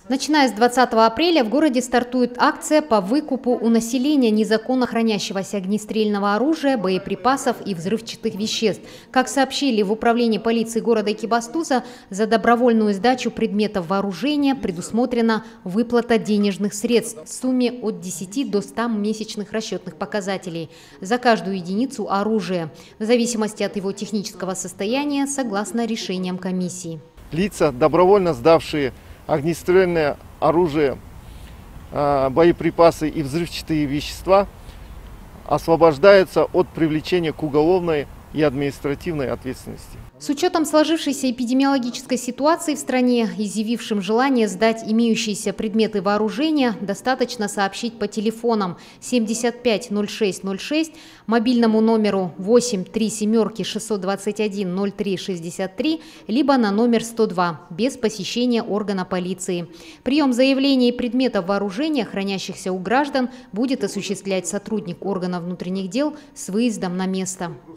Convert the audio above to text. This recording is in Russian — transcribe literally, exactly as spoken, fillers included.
Начиная с двадцатого апреля в городе стартует акция по выкупу у населения незаконно хранящегося огнестрельного оружия, боеприпасов и взрывчатых веществ. Как сообщили в управлении полиции города Экибастуза, за добровольную сдачу предметов вооружения предусмотрена выплата денежных средств в сумме от десяти до ста месячных расчетных показателей за каждую единицу оружия, в зависимости от его технического состояния, согласно решениям комиссии. Лица, добровольно сдавшие огнестрельное оружие, боеприпасы и взрывчатые вещества, освобождаются от привлечения к уголовной и административной ответственности. С учетом сложившейся эпидемиологической ситуации в стране, изъявившим желание сдать имеющиеся предметы вооружения, достаточно сообщить по телефонам семьдесят пять ноль шесть ноль шесть, мобильному номеру восемь три семерки шестьсот двадцать один ноль три шестьдесят три, либо на номер сто два, без посещения органа полиции. Прием заявлений и предметов вооружения, хранящихся у граждан, будет осуществлять сотрудник органов внутренних дел с выездом на место.